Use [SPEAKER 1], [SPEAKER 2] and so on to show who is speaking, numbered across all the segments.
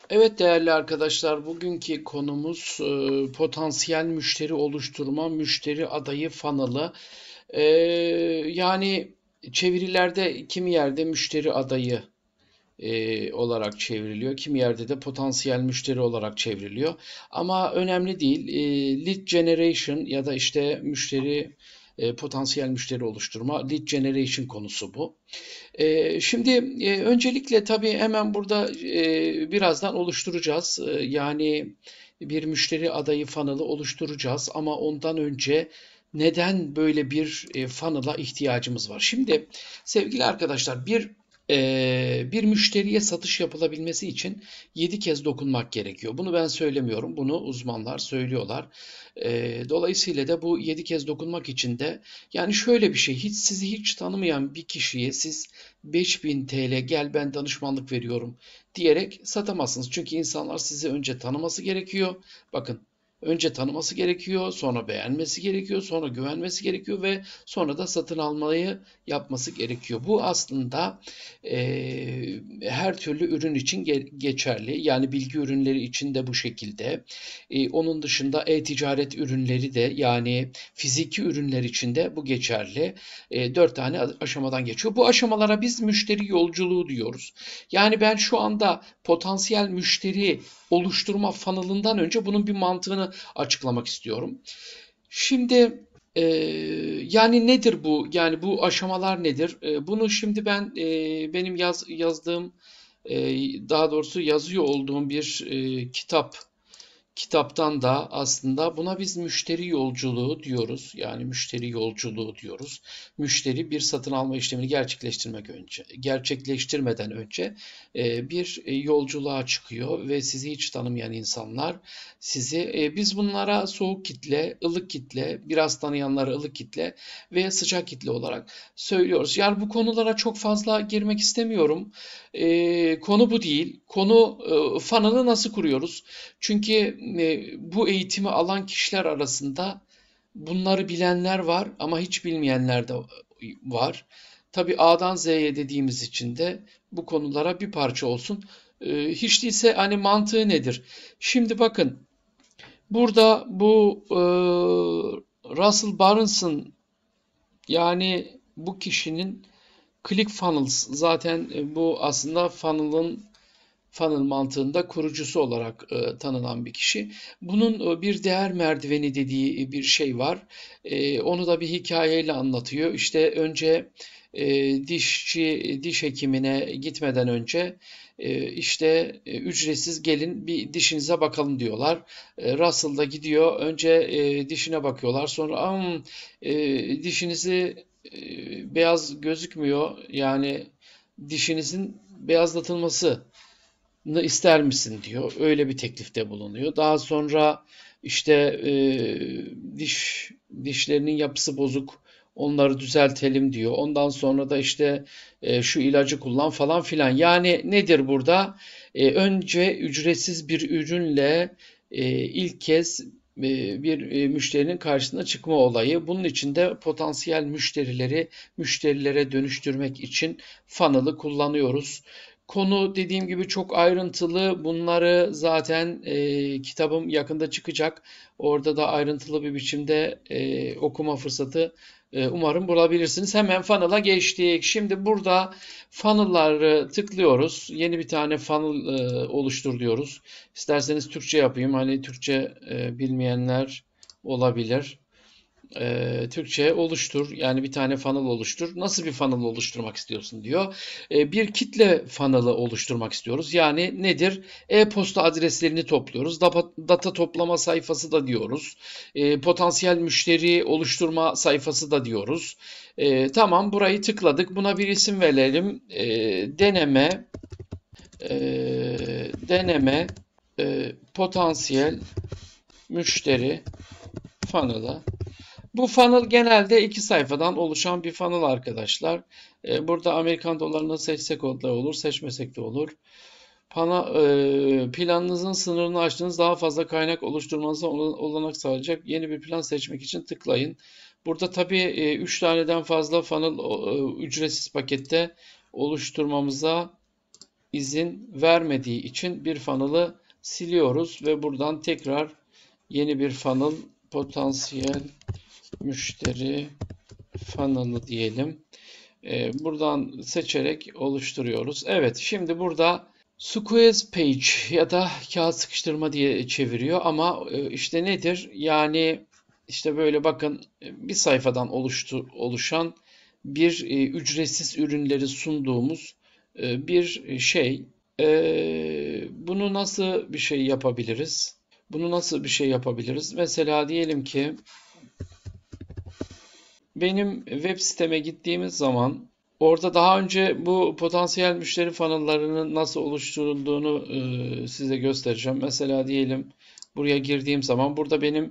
[SPEAKER 1] Evet değerli arkadaşlar, bugünkü konumuz potansiyel müşteri oluşturma, müşteri adayı funnel'ı. E, Yani çevirilerde kimi yerde müşteri adayı olarak çevriliyor, kimi yerde de potansiyel müşteri olarak çevriliyor. Ama önemli değil. Lead generation ya da işte potansiyel müşteri oluşturma, lead generation konusu bu. Şimdi öncelikle tabii hemen burada birazdan oluşturacağız. Yani bir müşteri adayı funnel'ı oluşturacağız ama ondan önce neden böyle bir funnel'a ihtiyacımız var? Şimdi sevgili arkadaşlar bir müşteriye satış yapılabilmesi için 7 kez dokunmak gerekiyor. Bunu ben söylemiyorum. Bunu uzmanlar söylüyorlar. Dolayısıyla da bu 7 kez dokunmak için de yani şöyle bir şey, sizi hiç tanımayan bir kişiye siz 5000 TL gel ben danışmanlık veriyorum diyerek satamazsınız. Çünkü insanlar sizi önce tanıması gerekiyor. Bakın, önce tanıması gerekiyor, sonra beğenmesi gerekiyor, sonra güvenmesi gerekiyor ve sonra da satın almayı yapması gerekiyor. Bu aslında her türlü ürün için geçerli. Yani bilgi ürünleri için de bu şekilde. Onun dışında e-ticaret ürünleri de yani fiziki ürünler için de bu geçerli. 4 tane aşamadan geçiyor. Bu aşamalara biz müşteri yolculuğu diyoruz. Yani ben şu anda potansiyel müşteri oluşturma funnel'ından önce bunun bir mantığını açıklamak istiyorum. Şimdi e, yani nedir bu? Yani bu aşamalar nedir? Bunu şimdi ben benim yazdığım e, daha doğrusu yazıyor olduğum bir kitaptan da aslında buna biz müşteri yolculuğu diyoruz. Yani müşteri yolculuğu diyoruz. Müşteri bir satın alma işlemini gerçekleştirmeden önce bir yolculuğa çıkıyor ve sizi hiç tanımayan insanlar biz bunlara soğuk kitle, ılık kitle, biraz tanıyanlara ılık kitle ve sıcak kitle olarak söylüyoruz. Yani bu konulara çok fazla girmek istemiyorum. Konu bu değil. Konu funnel'ı nasıl kuruyoruz? Çünkü bu eğitimi alan kişiler arasında bunları bilenler var ama hiç bilmeyenler de var. Tabii A'dan Z'ye dediğimiz için de bu konulara bir parça olsun. Hiç değilse hani mantığı nedir? Şimdi bakın, burada bu Russell Barnes'ın, yani bu kişinin ClickFunnels zaten bu aslında funnel mantığında kurucusu olarak tanınan bir kişi. Bunun bir değer merdiveni dediği bir şey var. Onu da bir hikayeyle anlatıyor. İşte önce diş hekimine gitmeden önce işte ücretsiz gelin bir dişinize bakalım diyorlar. Russell da gidiyor. Önce dişine bakıyorlar. Sonra dişinizi beyaz gözükmüyor. Yani dişinizin beyazlatılması ister misin diyor. Öyle bir teklifte bulunuyor. Daha sonra işte dişlerinin yapısı bozuk. Onları düzeltelim diyor. Ondan sonra da işte şu ilacı kullan falan filan. Yani nedir burada? Önce ücretsiz bir ürünle ilk kez bir müşterinin karşısına çıkma olayı. Bunun için de potansiyel müşterilere dönüştürmek için funnel'ı kullanıyoruz. Konu dediğim gibi çok ayrıntılı. Bunları zaten kitabım yakında çıkacak. Orada da ayrıntılı bir biçimde okuma fırsatı umarım bulabilirsiniz. Hemen funnel'a geçtik. Şimdi burada funnel'ları tıklıyoruz. Yeni bir tane funnel oluştur diyoruz. İsterseniz Türkçe yapayım. Hani Türkçe bilmeyenler olabilir. Türkçe oluştur. Yani bir tane funnel oluştur. Nasıl bir funnel oluşturmak istiyorsun diyor. Bir kitle funnel'ı oluşturmak istiyoruz. Yani nedir? E-posta adreslerini topluyoruz. Data toplama sayfası da diyoruz. Potansiyel müşteri oluşturma sayfası da diyoruz. Tamam, burayı tıkladık. Buna bir isim verelim. Deneme potansiyel müşteri funnel'ı. Bu funnel genelde 2 sayfadan oluşan bir funnel arkadaşlar. Burada Amerikan dolarını seçsek da olur, seçmesek de olur. Planınızın sınırını aştığınız daha fazla kaynak oluşturmanıza olanak sağlayacak yeni bir plan seçmek için tıklayın. Burada tabii 3 taneden fazla funnel ücretsiz pakette oluşturmamıza izin vermediği için bir funnel'ı siliyoruz ve buradan tekrar yeni bir funnel, potansiyel müşteri funnel'ı diyelim. Buradan seçerek oluşturuyoruz. Evet, şimdi burada squeeze page ya da kağıt sıkıştırma diye çeviriyor ama işte nedir? Yani işte böyle bakın, bir sayfadan oluşan bir ücretsiz ürünleri sunduğumuz bir şey. Bunu nasıl bir şey yapabiliriz? Bunu nasıl bir şey yapabiliriz? Mesela diyelim ki benim web siteme gittiğimiz zaman orada daha önce bu potansiyel müşteri funnel'larının nasıl oluşturulduğunu size göstereceğim. Mesela diyelim buraya girdiğim zaman burada benim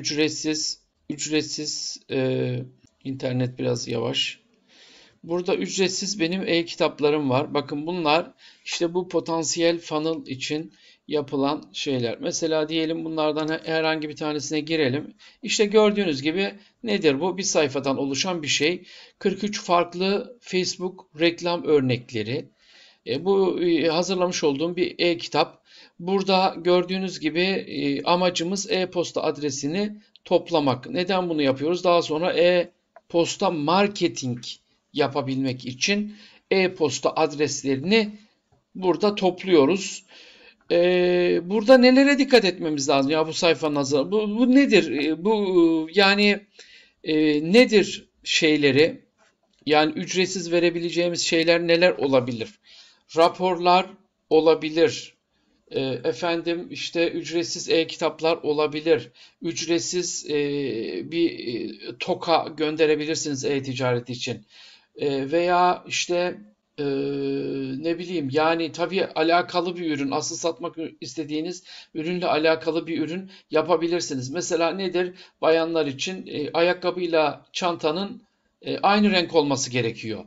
[SPEAKER 1] ücretsiz internet biraz yavaş. Burada ücretsiz benim e-kitaplarım var. Bakın bunlar işte bu potansiyel funnel için yapılan şeyler. Mesela diyelim bunlardan herhangi bir tanesine girelim. İşte gördüğünüz gibi nedir bu? Bir sayfadan oluşan bir şey. 43 farklı Facebook reklam örnekleri. Bu hazırlamış olduğum bir e-kitap. Burada gördüğünüz gibi amacımız e-posta adresini toplamak. Neden bunu yapıyoruz? Daha sonra e-posta marketing yapabilmek için e-posta adreslerini burada topluyoruz. Burada nelere dikkat etmemiz lazım ya bu sayfanın hazır. Bu nedir? Bu yani nedir şeyleri? Yani ücretsiz verebileceğimiz şeyler neler olabilir? Raporlar olabilir. Efendim işte ücretsiz e-kitaplar olabilir. Ücretsiz bir toka gönderebilirsiniz e-ticaret için. Veya işte e, ne bileyim yani tabii alakalı bir ürün, asıl satmak istediğiniz ürünle alakalı bir ürün yapabilirsiniz. Mesela nedir? Bayanlar için ayakkabıyla çantanın aynı renk olması gerekiyor.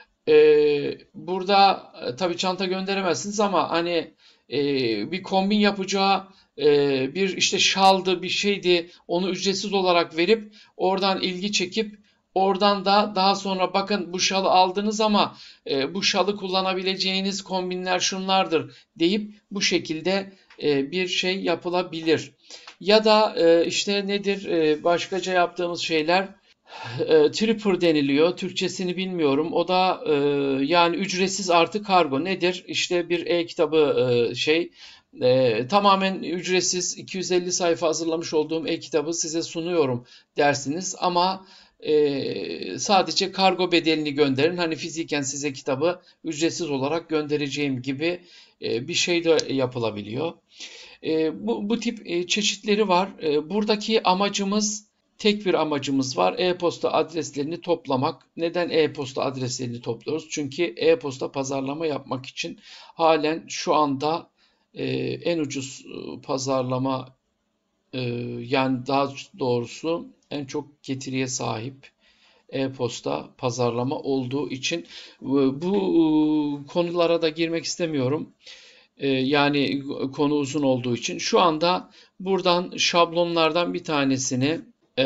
[SPEAKER 1] Burada tabii çanta gönderemezsiniz ama hani bir kombin yapacağı bir işte şaldı bir şeydi, onu ücretsiz olarak verip oradan ilgi çekip oradan da daha sonra bakın bu şalı aldınız ama bu şalı kullanabileceğiniz kombinler şunlardır deyip bu şekilde bir şey yapılabilir. Ya da işte nedir, başkaca yaptığımız şeyler Tripper deniliyor. Türkçesini bilmiyorum. O da yani ücretsiz artı kargo nedir? İşte bir e-kitabı tamamen ücretsiz 250 sayfa hazırlamış olduğum e-kitabı size sunuyorum dersiniz ama sadece kargo bedelini gönderin. Hani fiziken size kitabı ücretsiz olarak göndereceğim gibi bir şey de yapılabiliyor. Bu tip çeşitleri var. Buradaki amacımız tek bir amacımız var. E-posta adreslerini toplamak. Neden e-posta adreslerini topluyoruz? Çünkü e-posta pazarlama yapmak için halen şu anda en ucuz pazarlama yani daha doğrusu en çok getiriye sahip e-posta pazarlama olduğu için bu konulara da girmek istemiyorum. Yani konu uzun olduğu için. Şu anda buradan şablonlardan bir tanesini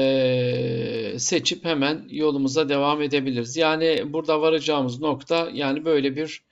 [SPEAKER 1] seçip hemen yolumuza devam edebiliriz. Yani burada varacağımız nokta yani böyle bir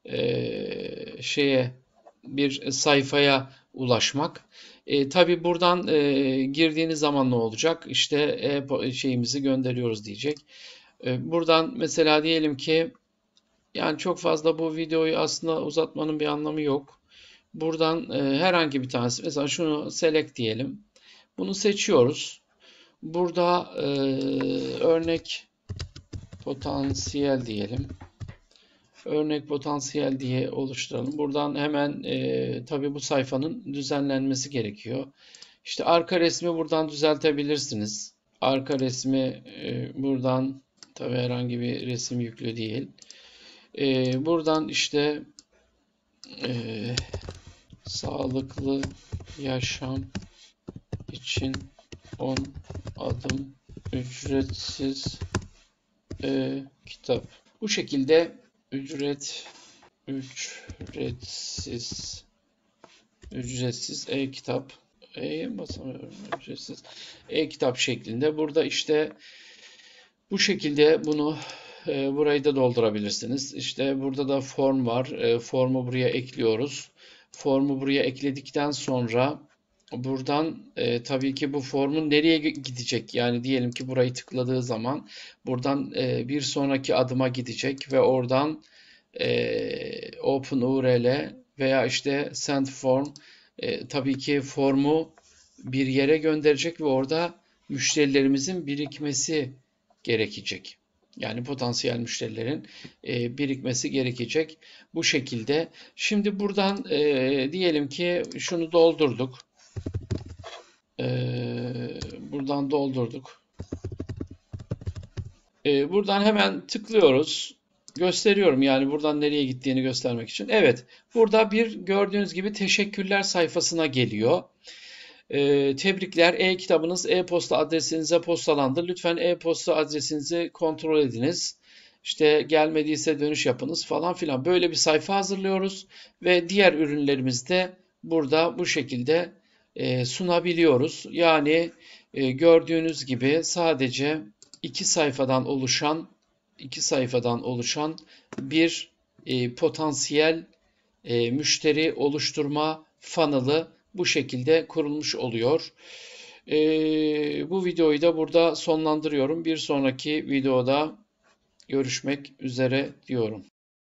[SPEAKER 1] şeye bir sayfaya ulaşmak. Tabii buradan girdiğiniz zaman ne olacak? İşte şeyimizi gönderiyoruz diyecek. Buradan mesela diyelim ki yani çok fazla bu videoyu aslında uzatmanın bir anlamı yok. Buradan herhangi bir tanesi mesela şunu select diyelim. Bunu seçiyoruz. Burada örnek potansiyel diyelim. Örnek potansiyel diye oluşturalım. Buradan hemen tabii bu sayfanın düzenlenmesi gerekiyor. İşte arka resmi buradan düzeltebilirsiniz. Arka resmi buradan tabii herhangi bir resim yüklü değil. Buradan işte sağlıklı yaşam için 10 adım ücretsiz kitap. Bu şekilde ücretsiz e-kitap basamıyorum ücretsiz e-kitap şeklinde. Burada işte bu şekilde bunu Burayı da doldurabilirsiniz. İşte burada da form var. Formu buraya ekliyoruz. Formu buraya ekledikten sonra buradan tabii ki bu formun nereye gidecek? Yani diyelim ki burayı tıkladığı zaman buradan bir sonraki adıma gidecek ve oradan Open URL veya işte Send Form, tabii ki formu bir yere gönderecek ve orada müşterilerimizin birikmesi gerekecek. Yani potansiyel müşterilerin birikmesi gerekecek bu şekilde. Şimdi buradan diyelim ki şunu doldurduk. Buradan doldurduk. Buradan hemen tıklıyoruz. Gösteriyorum yani buradan nereye gittiğini göstermek için. Evet, burada bir gördüğünüz gibi teşekkürler sayfasına geliyor. Tebrikler, e-kitabınız e-posta adresinize postalandı. Lütfen e-posta adresinizi kontrol ediniz. İşte gelmediyse dönüş yapınız falan filan. Böyle bir sayfa hazırlıyoruz ve diğer ürünlerimizi de burada bu şekilde sunabiliyoruz. Yani gördüğünüz gibi sadece iki sayfadan oluşan bir potansiyel müşteri oluşturma funnel'ı bu şekilde kurulmuş oluyor. Bu videoyu da burada sonlandırıyorum. Bir sonraki videoda görüşmek üzere diyorum.